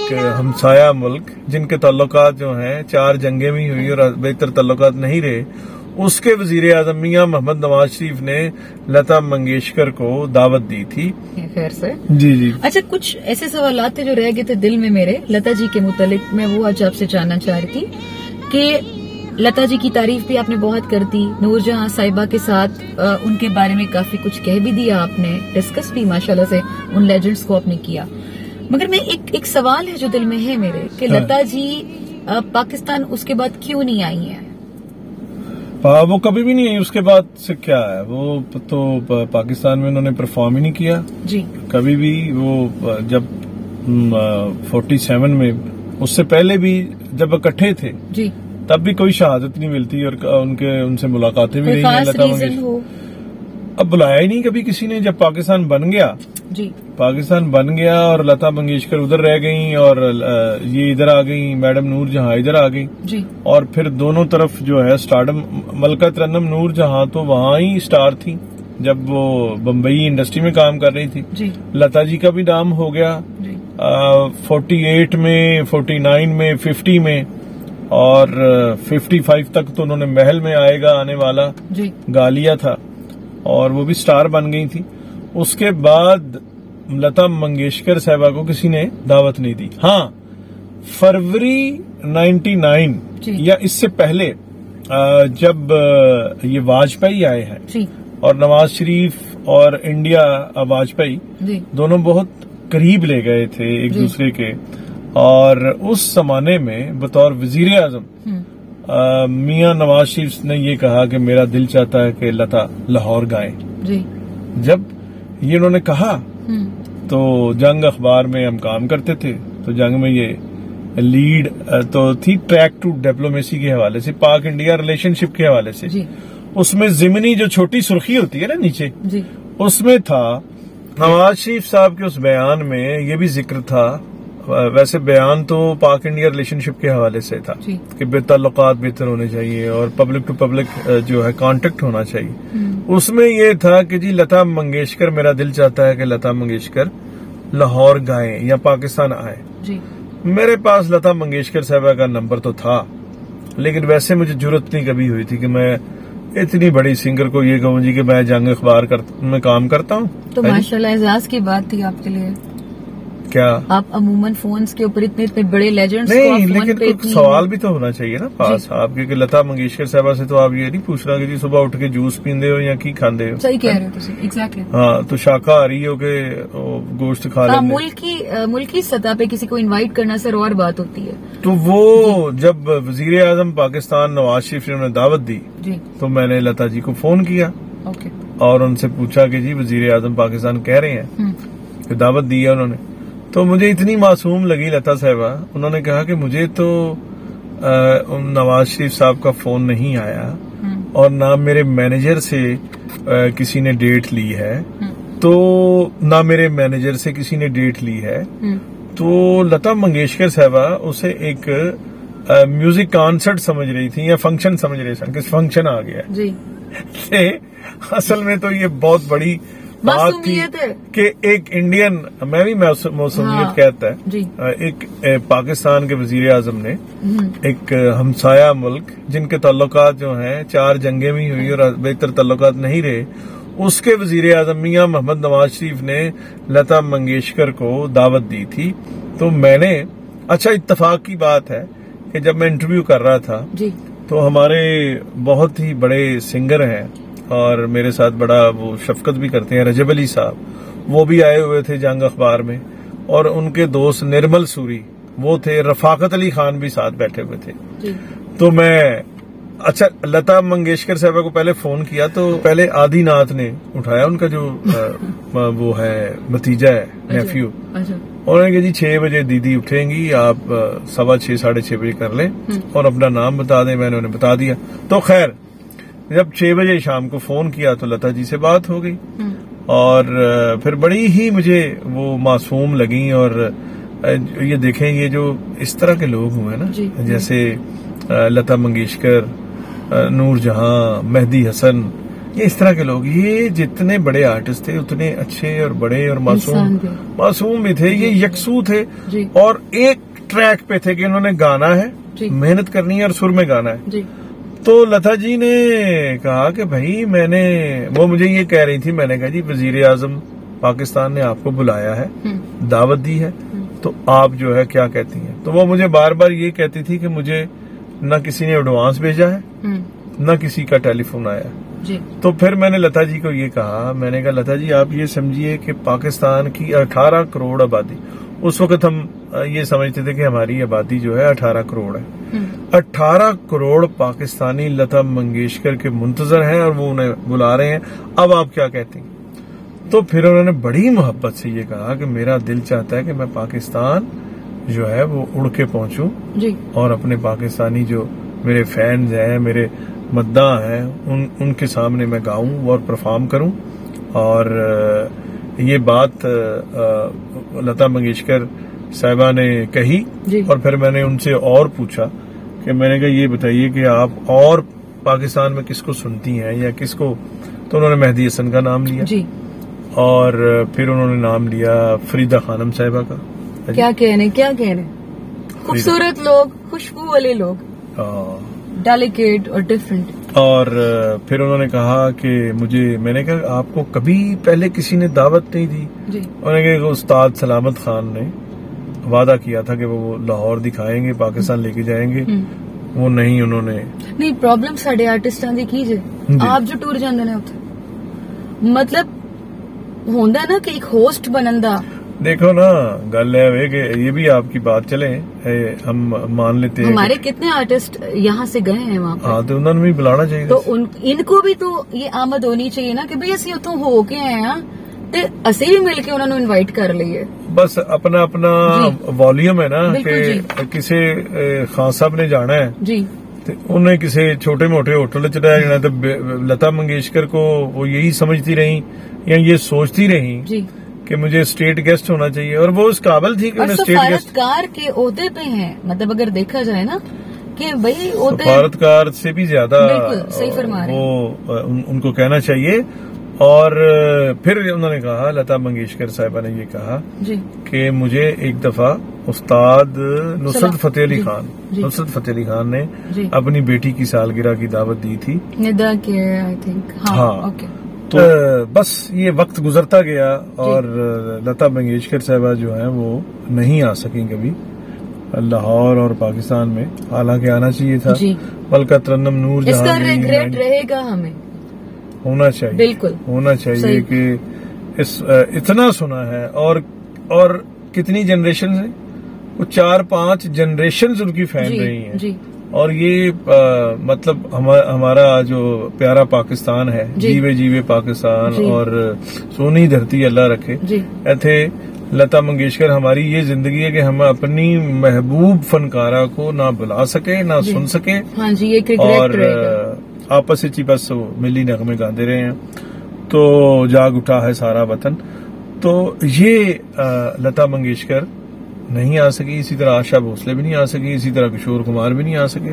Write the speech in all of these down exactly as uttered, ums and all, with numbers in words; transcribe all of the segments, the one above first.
एक हमसाया मुल्क जिनके ताल्लुकात जो हैं चार जंगें भी हुई और बेहतर ताल्लुकात नहीं रहे, उसके वजीर आज़म मियां मोहम्मद नवाज शरीफ ने लता मंगेशकर को दावत दी थी। खैर से जी जी। अच्छा, कुछ ऐसे सवाल थे जो रह गए थे दिल में मेरे लता जी के मुतालिक, मैं वो आज आपसे जानना चाह रही थी कि लता जी की तारीफ भी आपने बहुत कर दी, नूरजहां साहिबा के साथ आ, उनके बारे में काफी कुछ कह भी दिया आपने, डिस्कस भी माशाल्लाह से उन लेजेंड्स को आपने किया, मगर मैं एक एक सवाल है जो दिल में है मेरे कि हाँ। लता जी आ, पाकिस्तान उसके बाद क्यों नहीं आई हैं? वो कभी भी नहीं आई, उसके बाद से क्या है, वो तो पाकिस्तान में उन्होंने परफॉर्म ही नहीं किया जी कभी भी। वो जब फोर्टी सेवन में, उससे पहले भी जब इकट्ठे थे जी, तब भी कोई शहादत नहीं मिलती और उनके उनसे मुलाकातें भी नहीं है लता मंगेशकर। अब बुलाया ही नहीं कभी किसी ने। जब पाकिस्तान बन गया जी, पाकिस्तान बन गया और लता मंगेशकर उधर रह गई और ये इधर आ गई, मैडम नूरजहां इधर आ गई जी, और फिर दोनों तरफ जो है स्टारडम, मलका तरन्नुम नूरजहां तो वहां ही स्टार थी जब वो बम्बई इंडस्ट्री में काम कर रही थी जी। लता जी का भी नाम हो गया फोर्टी एट में, फोर्टी नाइन में, फिफ्टी में और फिफ्टी फाइव तक तो उन्होंने महल में आएगा आने वाला जी गालिया था और वो भी स्टार बन गई थी। उसके बाद लता मंगेशकर साहबा को किसी ने दावत नहीं दी। हाँ, फरवरी नाइन्टी नाइन या इससे पहले जब ये वाजपेयी आए हैं और नवाज शरीफ और इंडिया वाजपेयी दोनों बहुत करीब ले गए थे एक दूसरे के, और उस जमाने में बतौर वजीर आजम मियां नवाज शरीफ ने ये कहा कि मेरा दिल चाहता है कि लता लाहौर गाएं। जी। जब ये उन्होंने कहा तो जंग अखबार में हम काम करते थे, तो जंग में ये लीड तो थी ट्रैक टू डिप्लोमेसी के हवाले से, पाक इंडिया रिलेशनशिप के हवाले से जी। उसमें जिमनी जो छोटी सुर्खी होती है ना नीचे जी, उसमें था नवाज शरीफ साहब के उस बयान में ये भी जिक्र था, वैसे बयान तो पाक इंडिया रिलेशनशिप के हवाले से था कि बेतल्लुकात बेहतर होने चाहिए और पब्लिक टू पब्लिक जो है कांटेक्ट होना चाहिए। उसमें ये था कि जी लता मंगेशकर, मेरा दिल चाहता है कि लता मंगेशकर लाहौर गाएं या पाकिस्तान आए जी। मेरे पास लता मंगेशकर साहबा का नंबर तो था, लेकिन वैसे मुझे जरूरत नहीं कभी हुई थी कि मैं इतनी बड़ी सिंगर को ये कहूँ जी कि मैं जंग अखबार कर, में काम करता हूँ। तो माशाल्लाह एजाज की बात थी आपके लिए। क्या आप अमूमन फोन्स के ऊपर इतने इतने बड़े लेजेंड्स नहीं, को लेकिन कुछ सवाल भी तो होना चाहिए ना पास आपके कि लता मंगेशकर साहबा से तो आप ये नहीं पूछ रहा कि जी सुबह उठ के जूस पींदे हो या की खांदे हो। सही कह रहे हो एग्जैक्टली। हाँ, तो शाकाहारी हो के गोश्त खा लेते। मुल्की मुल्की सतह पे किसी को इन्वाइट करना सर और बात होती है। तो वो जब वजीर आजम पाकिस्तान नवाज शरीफ ने उन्हें दावत दी जी, तो मैंने लता जी को फोन किया ओके, और उनसे पूछा कि जी वजीर आजम पाकिस्तान कह रहे हैं कि दावत दी है उन्होंने। तो मुझे इतनी मासूम लगी लता साहबा, उन्होंने कहा कि मुझे तो आ, नवाज शरीफ साहब का फोन नहीं आया और ना मेरे मैनेजर से आ, किसी ने डेट ली है, तो ना मेरे मैनेजर से किसी ने डेट ली है। तो लता मंगेशकर साहबा उसे एक आ, म्यूजिक कॉन्सर्ट समझ रही थी या फंक्शन समझ रही थी, किस फंक्शन आ गया जी। असल में तो ये बहुत बड़ी बात थी कि एक इंडियन, मैं भी मौसूमियत हाँ, कहता है जी। एक पाकिस्तान के वजीर आजम ने एक हमसाया मुल्क जिनके ताल्लुकात जो हैं चार जंगें भी हुई और बेहतर ताल्लुकात नहीं रहे, उसके वजीर आजम मियां मोहम्मद नवाज शरीफ ने लता मंगेशकर को दावत दी थी। तो मैंने, अच्छा इत्तेफाक की बात है कि जब मैं इंटरव्यू कर रहा था जी, तो हमारे बहुत ही बड़े सिंगर हैं और मेरे साथ बड़ा वो शफकत भी करते हैं, रजब अली साहब, वो भी आए हुए थे जंग अखबार में, और उनके दोस्त निर्मल सूरी वो थे, रफाकत अली खान भी साथ बैठे हुए थे जी। तो मैं, अच्छा लता मंगेशकर साहबा को पहले फोन किया तो पहले आदिनाथ ने उठाया, उनका जो आ, वो है भतीजा है, नेफ्यू। उन्होंने कहा जी छह बजे दीदी उठेंगी, आप सवा छह साढ़े छह बजे कर लें और अपना नाम बता दें। मैंने उन्हें बता दिया। तो खैर जब छह बजे शाम को फोन किया तो लता जी से बात हो गई और फिर बड़ी ही मुझे वो मासूम लगी। और ये देखें, ये जो इस तरह के लोग हुए ना, जैसे लता मंगेशकर, नूरजहां, मेहदी हसन, ये इस तरह के लोग, ये जितने बड़े आर्टिस्ट थे उतने अच्छे और बड़े और मासूम मासूम भी थे, ये यकसू थे और एक ट्रैक पे थे कि इन्होंने गाना है, मेहनत करनी है और सुर में गाना है। तो लता जी ने कहा कि भाई मैंने, वो मुझे ये कह रही थी, मैंने कहा जी वजीर आजम पाकिस्तान ने आपको बुलाया है, दावत दी है, तो आप जो है क्या कहती हैं। तो वो मुझे बार बार ये कहती थी कि मुझे न किसी ने एडवांस भेजा है, न किसी का टेलीफोन आया जी। तो फिर मैंने लता जी को ये कहा, मैंने कहा लता जी आप ये समझिए कि पाकिस्तान की अठारह करोड़ आबादी, उस वक्त हम ये समझते थे कि हमारी आबादी जो है अठारह करोड़ है, अठारह करोड़ पाकिस्तानी लता मंगेशकर के मुंतजर हैं और वो उन्हें बुला रहे हैं, अब आप क्या कहती हैं। तो फिर उन्होंने बड़ी मोहब्बत से ये कहा कि मेरा दिल चाहता है कि मैं पाकिस्तान जो है वो उड़ के पहुंचूं और अपने पाकिस्तानी जो मेरे फैंस हैं, मेरे मद्दा हैं, उन उनके सामने मैं गाऊं और परफॉर्म करूं। और ये बात लता मंगेशकर साहिबा ने कही और फिर मैंने उनसे और पूछा कि मैंने कहा ये बताइए कि आप और पाकिस्तान में किसको सुनती हैं या किसको, तो उन्होंने मेहदी हसन का नाम लिया जी। और फिर उन्होंने नाम लिया फरीदा खानम साहिबा का। क्या कहने क्या कहने, खूबसूरत लोग, खुशबू वाले लोग, डेलिकेट और डिफरेंट। और फिर उन्होंने कहा कि मुझे, मैंने कहा आपको कभी पहले किसी ने दावत नहीं दी जी। उन्होंने कहा उस्ताद सलामत खान ने वादा किया था कि वो लाहौर दिखाएंगे, पाकिस्तान लेके जाएंगे, वो नहीं उन्होंने नहीं। प्रॉब्लम साढ़े आर्टिस्टां दी की जे आप जो टूर जांदे ने उत्थे, मतलब होंदा ना कि एक होस्ट बनन दा। देखो ना गल है कि ये भी आपकी बात चले, हम मान लेते हैं हमारे कितने आर्टिस्ट यहाँ से गए हैं वहाँ पे, हाँ तो उन्होंने भी बुलाना चाहिए। तो उन, इनको भी तो ये आमद होनी चाहिए ना कि भाई असि उतों हो के आए हैं ते असी भी मिल के उन्होंने इनवाइट कर लिए। बस अपना अपना वॉल्यूम है ना कि किसी खान साहब ने जाना है जी, उन्हें किसी छोटे मोटे होटल च रह जाना, तो लता मंगेशकर को वो यही समझती रही या ये सोचती रही जी कि मुझे स्टेट गेस्ट होना चाहिए, और वो उस काबिल थी कि उन्हें स्टेट गेस्ट सफारतकार के ओहदे पे हैं। मतलब अगर देखा जाए ना कि भाई ओहदे सफारतकार से भी ज्यादा सही फरमा रहे वो उन, उनको कहना चाहिए। और फिर उन्होंने कहा, लता मंगेशकर साहिबा ने ये कहा कि मुझे एक दफा उस्ताद नुसरत फतेह अली खान नुसरत फतेह अली खान ने अपनी बेटी की सालगिरह की दावत दी थी निदा के, आई थिंक। हाँ, हाँ ओके। तो बस ये वक्त गुजरता गया और लता मंगेशकर साहिबा जो है वो नहीं आ सकी कभी लाहौर और पाकिस्तान में, हालांकि आना चाहिए था। बल्कि तरन्नुम नूर जहां इसका रिग्रेट रहेगा, हमें होना चाहिए, बिल्कुल होना चाहिए कि इस इतना सुना है। और और कितनी जनरेशन है, वो चार पांच जनरेशन उनकी फैन रही हैं जी। और ये आ, मतलब हमा, हमारा जो प्यारा पाकिस्तान है, जीवे जीवे पाकिस्तान और सोनी धरती अल्लाह रखे, ऐथे लता मंगेशकर हमारी ये जिंदगी है कि हम अपनी महबूब फनकारा को ना बुला सके ना सुन सके। हाँ जी, ये और आपस ही बस मिली नगमे गाते रहे हैं, तो जाग उठा है सारा वतन। तो ये आ, लता मंगेशकर नहीं आ सकी, इसी तरह आशा भोसले भी नहीं आ सकी, इसी तरह किशोर कुमार भी नहीं आ सके।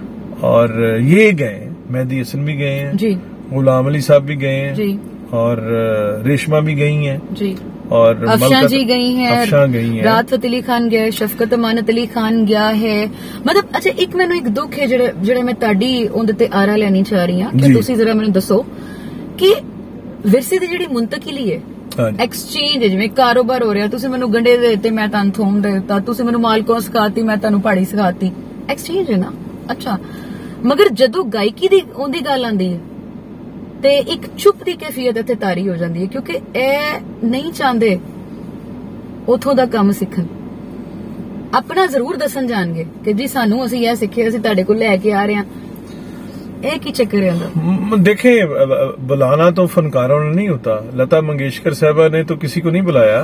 और ये गए, मेहदी हसन भी गए हैं जी, गुलाम अली साहब भी गए हैं जी, और रेशमा भी गई हैं जी, और अफशां जी गई हैं, अफशां गई हैं, राहत फतेह अली खान गए, शफकत अमानत अली खान गया है। मतलब अच्छा, एक मैनू एक दुख है जेड़े जेड़े मैं ताड़ी उहदे ते आरा लेनी चाह रही हां कि तुसी जरा मैनू दसो कि विरसे दी जेड़ी मुंतकिली है, एक्सचेंज जिवें कारोबार हो रहा, तुसी मैनू गंढे दे दित्ते मैं तुहानू थोम दे दित्ता, तुसी मैनू मालकों सिखाती मैं तुहानू पहाड़ी सिखाती, एक्सचेंज है ना। अच्छा, मगर जदों गायकी दी उहदी गल आंदी है ते एक चुप दी कैफियत इत्थे तारी हो जाती है, क्योंकि ए नहीं चाहते उथों दा काम सीखन, अपना जरूर दसन जाणगे कि जी सानू असीं यह सीखे, असीं तुहाडे कोल लैके आ रहे हैं। एक ही चक्कर है। देखें, बुलाना तो फनकारों ने नहीं होता, लता मंगेशकर साहबा ने तो किसी को नहीं बुलाया,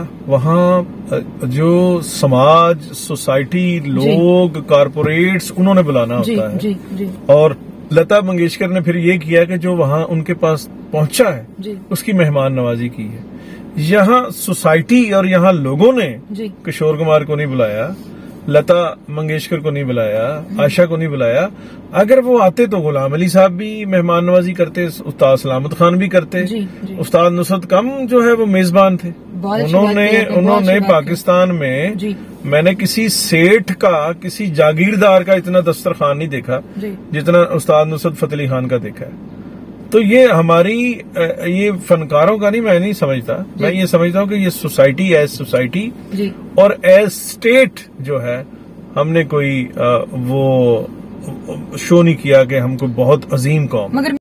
वहाँ जो समाज, सोसाइटी, लोग, कारपोरेट्स, उन्होंने बुलाना होता है। जी, जी। और लता मंगेशकर ने फिर ये किया कि जो वहाँ उनके पास पहुंचा है जी, उसकी मेहमान नवाजी की है। यहाँ सोसाइटी और यहाँ लोगों ने किशोर कुमार को नहीं बुलाया, लता मंगेशकर को नहीं बुलाया, आशा को नहीं बुलाया। अगर वो आते तो गुलाम अली साहब भी मेहमान नवाजी करते, उस्ताद सलामत खान भी करते, जी, जी। उस्ताद नुसरत कम जो है वो मेजबान थे। उन्होंने उन्होंने पाकिस्तान में जी। मैंने किसी सेठ का, किसी जागीरदार का इतना दस्तरखान नहीं देखा जितना उस्ताद नुसरत फतेह अली खान का देखा है। तो ये हमारी, ये फनकारों का नहीं, मैं नहीं समझता, मैं ये समझता हूँ कि ये सोसाइटी एज सोसाइटी और एज स्टेट जो है, हमने कोई वो शो नहीं किया कि हमको बहुत अजीम कौम।